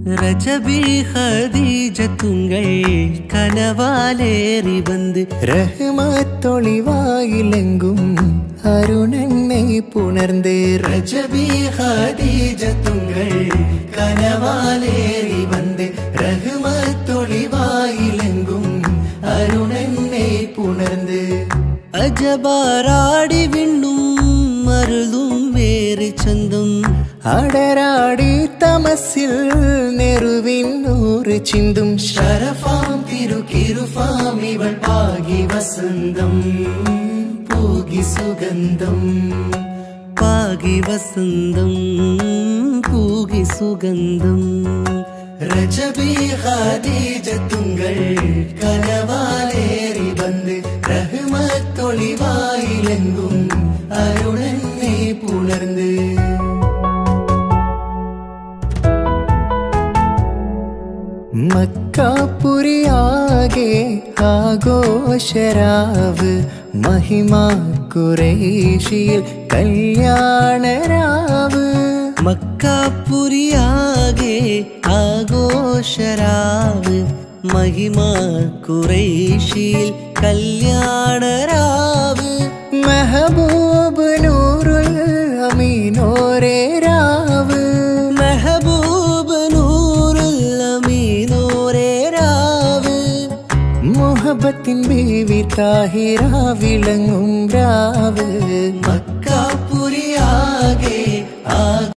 രജബി ഖദീജത്തുങ്ങൾ കനവാലേറി വന്ന് റഹ്മത്തൊളിവായിലെങ്കും അരുണനെ പുണർന്ന് രജബി ഖദീജത്തുങ്ങൾ കനവാലേറി വന്ന് റഹ്മത്തൊളിവായിലെങ്കും അരുണനെ പുണർന്ന് അജബാറാടി വിണ്ണും മരുളും വേറെ ചന്തം അടരാടി തമസിൽ നെറുവിന്നൂറ് ചിന്തും ശരഫാം തിരുകിരുഫാം ഇവൾ പാകി വസന്തം പൂകി സുഗന്ധം പാകി വസന്തം പൂകി സുഗന്ധം രജബി ഖദീജത്തുങ്ങൾ കനവാലേറി വന്ന് റഹ്മത്തൊളിവായിലെങ്കും അരുണനെ പുണർന്ന് മക്കാപുരിയാകെ ആഘോഷരാവ് മഹിമ ഖുറൈശിയിൽ കല്യാണരാവ് മക്കാപുരിയാകെ ആഘോഷരാവ് മഹിമ ഖുറൈശിയിൽ കല്യാണരാവ് മെഹബൂബ് നൂറുൽ അമീനോരേ രാവ് മെഹബൂബ് നൂറുൽ അമീനോരേ രാവ് മുഹബത്തിൻ ബീവി താഹിറ വിളങ്ങും രാവ് മക്കാപുരിയാകെ